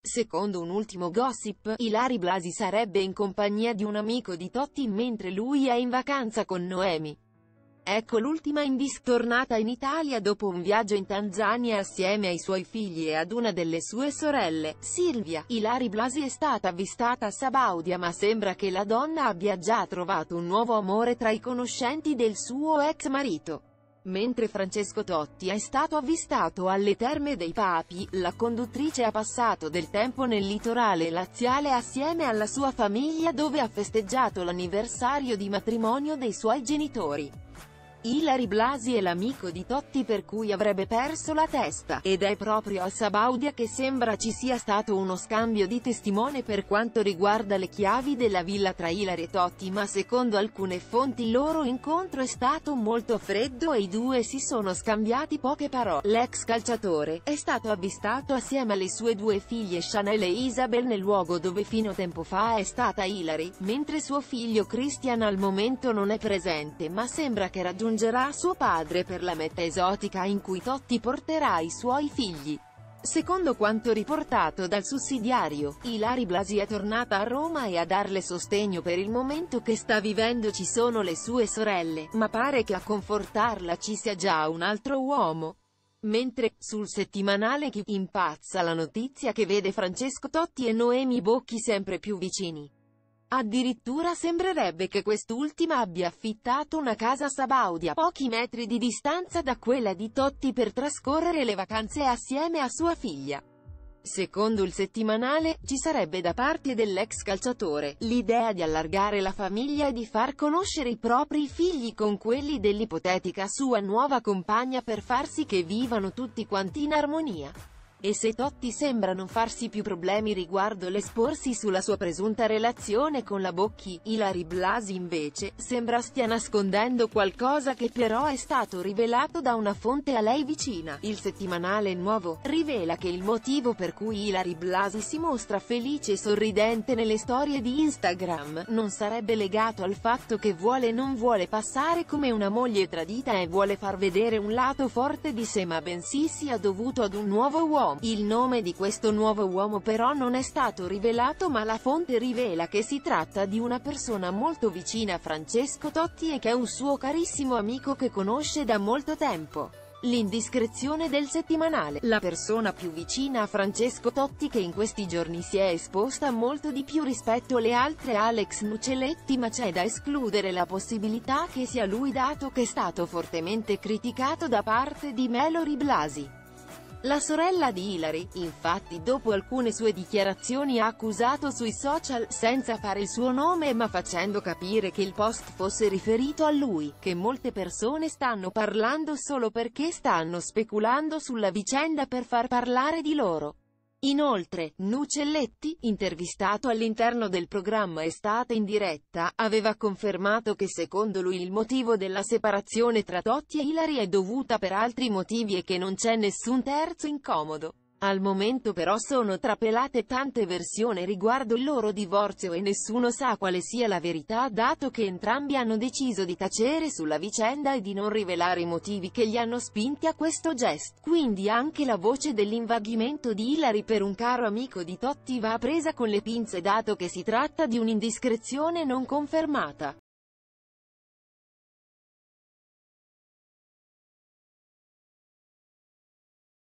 Secondo un ultimo gossip, Ilary Blasi sarebbe in compagnia di un amico di Totti mentre lui è in vacanza con Noemi. Ecco l'ultima tornata in Italia dopo un viaggio in Tanzania assieme ai suoi figli e ad una delle sue sorelle, Silvia. Ilary Blasi è stata avvistata a Sabaudia ma sembra che la donna abbia già trovato un nuovo amore tra i conoscenti del suo ex marito. Mentre Francesco Totti è stato avvistato alle Terme dei Papi, la conduttrice ha passato del tempo nel litorale laziale assieme alla sua famiglia dove ha festeggiato l'anniversario di matrimonio dei suoi genitori. Ilary Blasi è l'amico di Totti per cui avrebbe perso la testa, ed è proprio a Sabaudia che sembra ci sia stato uno scambio di testimone per quanto riguarda le chiavi della villa tra Ilary e Totti, ma secondo alcune fonti il loro incontro è stato molto freddo e i due si sono scambiati poche parole. L'ex calciatore è stato avvistato assieme alle sue due figlie Chanel e Isabel nel luogo dove fino a tempo fa è stata Ilary, mentre suo figlio Christian al momento non è presente ma sembra che raggiungerà suo padre per la meta esotica in cui Totti porterà i suoi figli. Secondo quanto riportato dal sussidiario, Ilary Blasi è tornata a Roma e a darle sostegno per il momento che sta vivendo ci sono le sue sorelle, ma pare che a confortarla ci sia già un altro uomo. Mentre, sul settimanale Chi impazza la notizia che vede Francesco Totti e Noemi Bocchi sempre più vicini. Addirittura sembrerebbe che quest'ultima abbia affittato una casa a Sabaudia, a pochi metri di distanza da quella di Totti per trascorrere le vacanze assieme a sua figlia. Secondo il settimanale, ci sarebbe da parte dell'ex calciatore l'idea di allargare la famiglia e di far conoscere i propri figli con quelli dell'ipotetica sua nuova compagna per far sì che vivano tutti quanti in armonia. E se Totti sembra non farsi più problemi riguardo l'esporsi sulla sua presunta relazione con la Bocchi, Ilary Blasi invece, sembra stia nascondendo qualcosa che però è stato rivelato da una fonte a lei vicina. Il settimanale Nuovo rivela che il motivo per cui Ilary Blasi si mostra felice e sorridente nelle storie di Instagram non sarebbe legato al fatto che vuole non vuole passare come una moglie tradita e vuole far vedere un lato forte di sé ma bensì sia dovuto ad un nuovo uomo. Il nome di questo nuovo uomo però non è stato rivelato ma la fonte rivela che si tratta di una persona molto vicina a Francesco Totti e che è un suo carissimo amico che conosce da molto tempo. L'indiscrezione del settimanale. La persona più vicina a Francesco Totti che in questi giorni si è esposta molto di più rispetto alle altre Alex Nuccelletti ma c'è da escludere la possibilità che sia lui dato che è stato fortemente criticato da parte di Ilary Blasi. La sorella di Ilary, infatti dopo alcune sue dichiarazioni ha accusato sui social, senza fare il suo nome ma facendo capire che il post fosse riferito a lui, che molte persone stanno parlando solo perché stanno speculando sulla vicenda per far parlare di loro. Inoltre, Nuccelletti, intervistato all'interno del programma Estate in diretta, aveva confermato che secondo lui il motivo della separazione tra Totti e Ilary è dovuta per altri motivi e che non c'è nessun terzo incomodo. Al momento però sono trapelate tante versioni riguardo il loro divorzio e nessuno sa quale sia la verità dato che entrambi hanno deciso di tacere sulla vicenda e di non rivelare i motivi che li hanno spinti a questo gesto. Quindi anche la voce dell'invaghimento di Ilary per un caro amico di Totti va presa con le pinze dato che si tratta di un'indiscrezione non confermata.